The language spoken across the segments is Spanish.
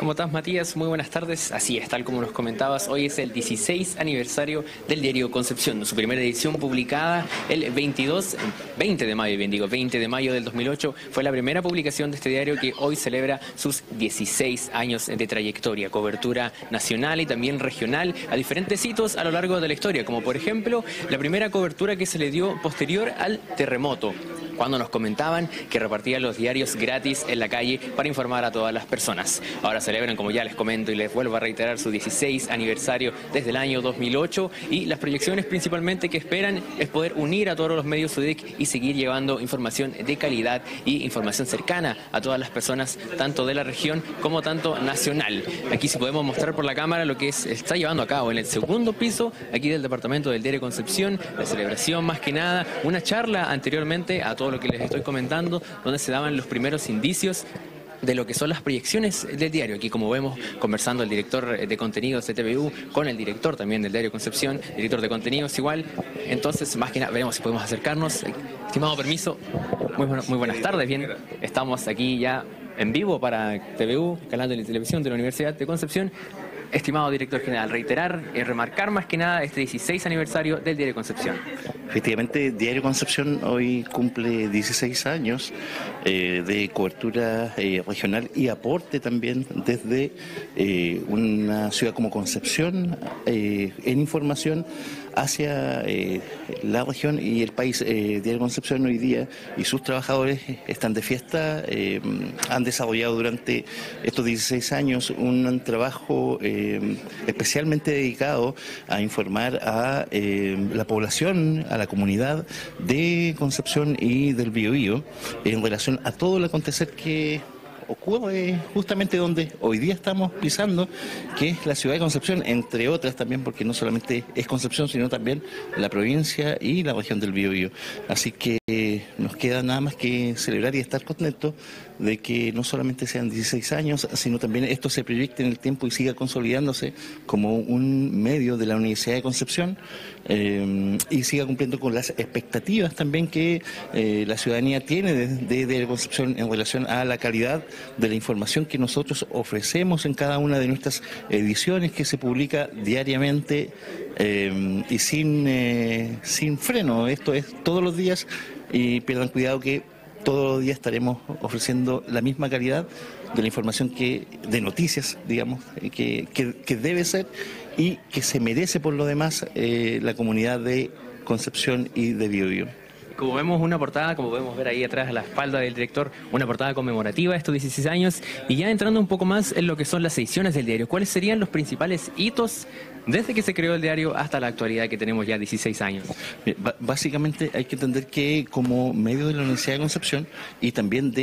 ¿Cómo estás, Matías? Muy buenas tardes. Así es, tal como nos comentabas, hoy es el 16 aniversario del diario Concepción, su primera edición publicada el 20 de mayo, 20 de mayo del 2008. Fue la primera publicación de este diario que hoy celebra sus 16 años de trayectoria, cobertura nacional y también regional a diferentes hitos a lo largo de la historia, como por ejemplo la primera cobertura que se le dio posterior al terremoto, cuando nos comentaban que repartían los diarios gratis en la calle para informar a todas las personas. Ahora celebran, como ya les comento y les vuelvo a reiterar, su 16 aniversario desde el año 2008, y las proyecciones principalmente que esperan es poder unir a todos los medios UDEC y seguir llevando información de calidad y información cercana a todas las personas, tanto de la región como tanto nacional. Aquí si podemos mostrar por la cámara lo que está llevando a cabo en el segundo piso aquí del departamento del diario Concepción, la celebración más que nada, una charla anteriormente a todo lo que les estoy comentando, donde se daban los primeros indicios de lo que son las proyecciones del diario. Aquí, como vemos, conversando el director de contenidos de TVU con el director también del diario Concepción, director de contenidos igual. Entonces, más que nada, veremos si podemos acercarnos. Estimado, permiso. Muy buenas tardes. Bien, estamos aquí ya en vivo para TVU, canal de la televisión de la Universidad de Concepción. Estimado director general, reiterar y remarcar más que nada este 16 aniversario del diario Concepción. Efectivamente, Diario Concepción hoy cumple 16 años de cobertura regional y aporte también desde una ciudad como Concepción en información hacia la región y el país. Diario Concepción hoy día y sus trabajadores están de fiesta, han desarrollado durante estos 16 años un trabajo especialmente dedicado a informar a la población, a la comunidad de Concepción y del Biobío en relación a todo el acontecer que ocurre justamente donde hoy día estamos pisando, que es la ciudad de Concepción, entre otras también, porque no solamente es Concepción, sino también la provincia y la región del Biobío. Así que nos queda nada más que celebrar y estar contentos de que no solamente sean 16 años, sino también esto se proyecte en el tiempo y siga consolidándose como un medio de la Universidad de Concepción y siga cumpliendo con las expectativas también que la ciudadanía tiene de Concepción en relación a la calidad de la información que nosotros ofrecemos en cada una de nuestras ediciones, que se publica diariamente y sin freno. Esto es todos los días, y pierdan cuidado que todos los días estaremos ofreciendo la misma calidad de la información de noticias, digamos, que debe ser y que se merece por lo demás la comunidad de Concepción y de Biobío. Como vemos una portada, como podemos ver ahí atrás a la espalda del director, una portada conmemorativa de estos 16 años, y ya entrando un poco más en lo que son las ediciones del diario, ¿cuáles serían los principales hitos desde que se creó el diario hasta la actualidad, que tenemos ya 16 años? Básicamente hay que entender que como medio de la Universidad de Concepción y también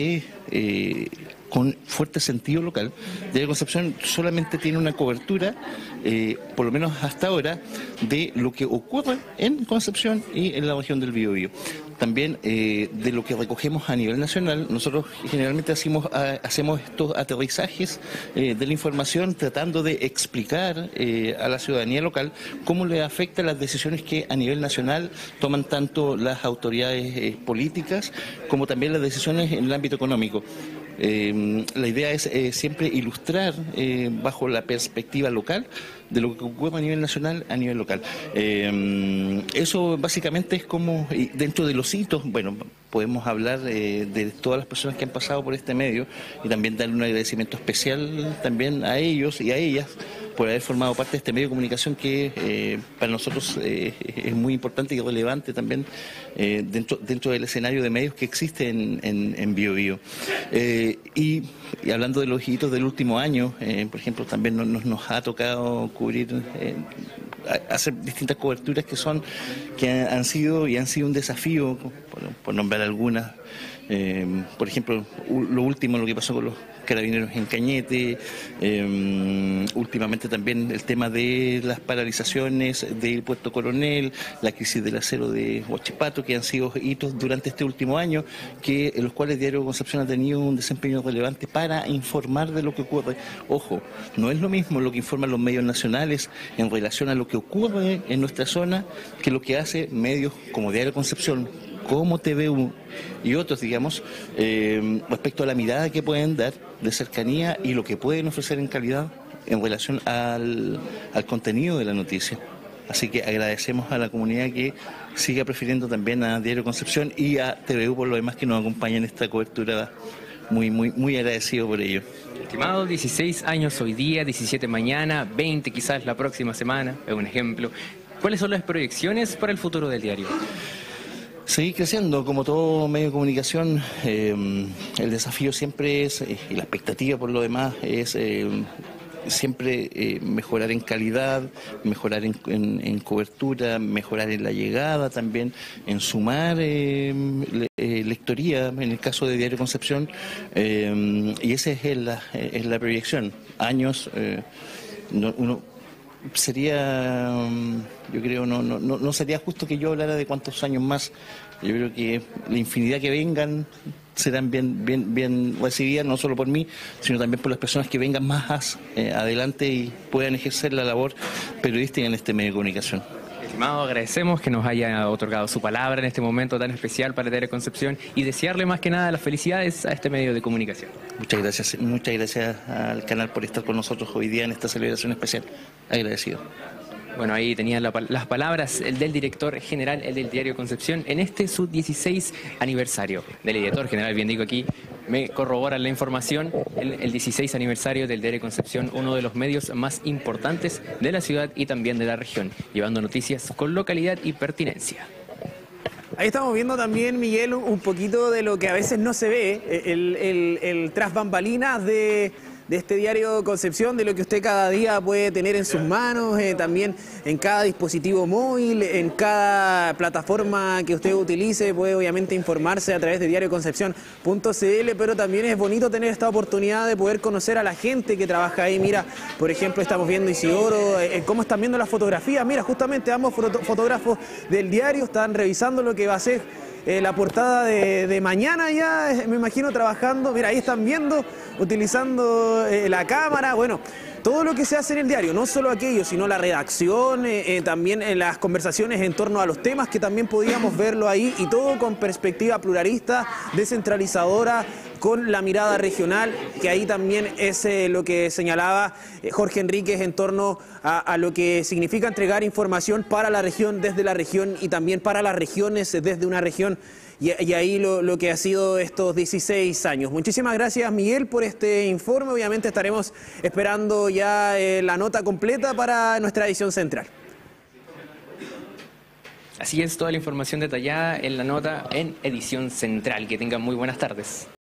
con fuerte sentido local, Diario Concepción solamente tiene una cobertura, por lo menos hasta ahora, de lo que ocurre en Concepción y en la región del Biobío. También de lo que recogemos a nivel nacional. Nosotros generalmente hacemos estos aterrizajes de la información tratando de explicar a la ciudadanía local cómo le afectan las decisiones que a nivel nacional toman tanto las autoridades políticas como también las decisiones en el ámbito económico. La idea es siempre ilustrar bajo la perspectiva local de lo que ocurre a nivel nacional, a nivel local. Eso básicamente es como, dentro de los hitos, bueno, podemos hablar de todas las personas que han pasado por este medio y también darle un agradecimiento especial también a ellos y a ellas por haber formado parte de este medio de comunicación que para nosotros es muy importante y relevante también dentro del escenario de medios que existe en Biobío. Y hablando de los hitos del último año, por ejemplo, también nos ha tocado cubrir, hacer distintas coberturas que han sido un desafío, por nombrar algunas. Por ejemplo, lo último, lo que pasó con los carabineros en Cañete, últimamente también el tema de las paralizaciones del Puerto Coronel, la crisis del acero de Huachipato, que han sido hitos durante este último año, en los cuales Diario Concepción ha tenido un desempeño relevante para informar de lo que ocurre. Ojo, no es lo mismo lo que informan los medios nacionales en relación a lo que ocurre en nuestra zona que lo que hace medios como Diario Concepción, como TVU y otros, digamos, respecto a la mirada que pueden dar de cercanía y lo que pueden ofrecer en calidad en relación al contenido de la noticia. Así que agradecemos a la comunidad que siga prefiriendo también a Diario Concepción y a TVU por lo demás que nos acompaña en esta cobertura. Muy agradecido por ello. Estimado, 16 años hoy día, 17 mañana, 20 quizás la próxima semana, es un ejemplo. ¿Cuáles son las proyecciones para el futuro del diario? Seguir creciendo, como todo medio de comunicación, el desafío siempre es, y la expectativa por lo demás, es siempre mejorar en calidad, mejorar en cobertura, mejorar en la llegada también, en sumar lectoría, en el caso de Diario Concepción, y esa es la proyección. Años, sería, yo creo, no sería justo que yo hablara de cuántos años más. Yo creo que la infinidad que vengan serán bien recibidas, no solo por mí, sino también por las personas que vengan más adelante y puedan ejercer la labor periodística en este medio de comunicación. Estimado, agradecemos que nos haya otorgado su palabra en este momento tan especial para Diario Concepción y desearle más que nada las felicidades a este medio de comunicación. Muchas gracias al canal por estar con nosotros hoy día en esta celebración especial. Agradecido. Bueno, ahí tenían las palabras del director general del Diario Concepción en este su 16 aniversario. Del editor general, bien digo aquí, me corroboran la información, el 16 aniversario del Diario Concepción, uno de los medios más importantes de la ciudad y también de la región, llevando noticias con localidad y pertinencia. Ahí estamos viendo también, Miguel, un poquito de lo que a veces no se ve, el tras bambalinas de este Diario Concepción, de lo que usted cada día puede tener en sus manos, también en cada dispositivo móvil, en cada plataforma que usted utilice, puede obviamente informarse a través de diarioconcepcion.cl, pero también es bonito tener esta oportunidad de poder conocer a la gente que trabaja ahí. Mira, por ejemplo, estamos viendo Isidoro, cómo están viendo las fotografías. Mira, justamente ambos fotógrafos del diario están revisando lo que va a ser la portada de mañana ya, me imagino trabajando. Mira, ahí están viendo, utilizando la cámara, bueno, todo lo que se hace en el diario, no solo aquello, sino la redacción, también las conversaciones en torno a los temas, que también podíamos verlo ahí, y todo con perspectiva pluralista, descentralizadora, con la mirada regional, que ahí también es lo que señalaba Jorge Enríquez en torno a lo que significa entregar información para la región, desde la región, y también para las regiones desde una región. Y ahí lo que ha sido estos 16 años. Muchísimas gracias, Miguel, por este informe. Obviamente estaremos esperando ya la nota completa para nuestra edición central. Así es, toda la información detallada en la nota en edición central. Que tengan muy buenas tardes.